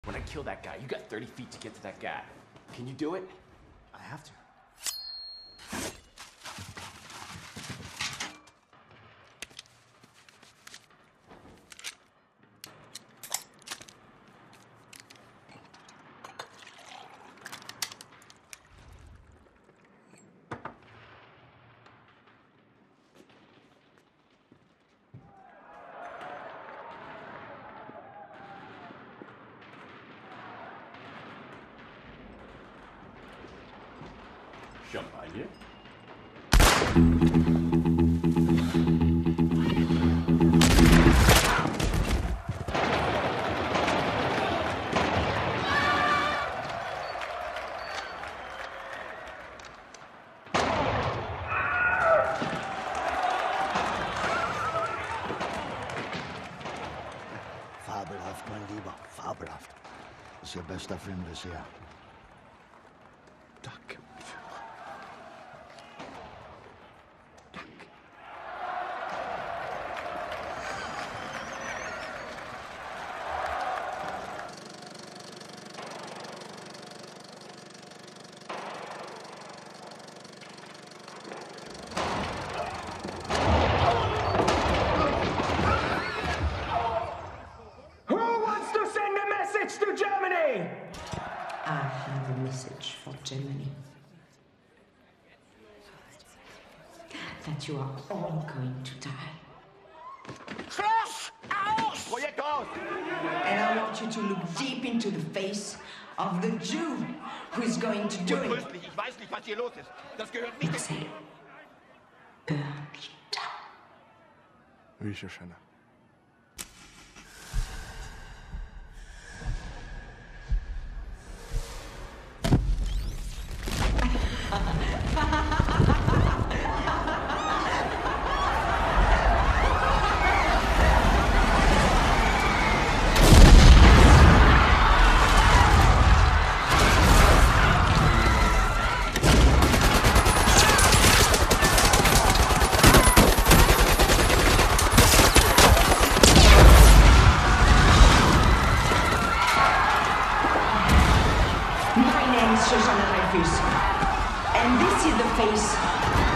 When I kill that guy, you got 30 feet to get to that guy. Can you do it? I have to. Champagne. Fabelhaft, mein Lieber, fabelhaft. Das ist Ihr bester Film bisher. Danke, mein Führer. Danke. Who wants to send a message to Germany? I have a message for Germany. That you are all going to die. Schloss! Aus! Projekt aus! And I want you to look deep into the face of the Jew who is going to do it. Untröstlich, ich weiß nicht, was hier los ist. Das gehört nicht. Say, burn down. Oui, Shoshana. My name is Shoshana Dreyfus, and this is the face